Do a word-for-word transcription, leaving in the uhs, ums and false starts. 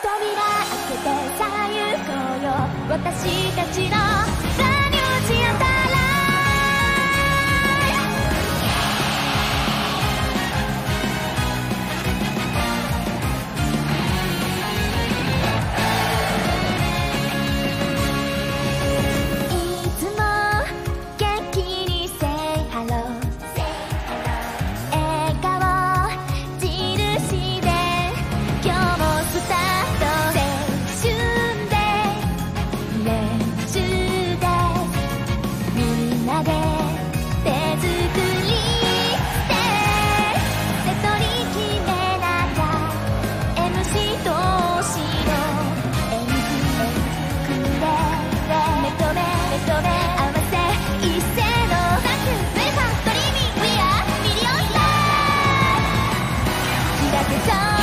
開けてさあ行こうよ私たちのザ・ニュージアンダーライ。いつも元気に Say hello 笑顔印で今日もスタート青春で練習でみんなで手作りして手取り決めながら エムシー 同士の演技くれ目と目目と目合わせ一斉のダンスウェルカムドリーミー We are ミリオンスター開けちゃう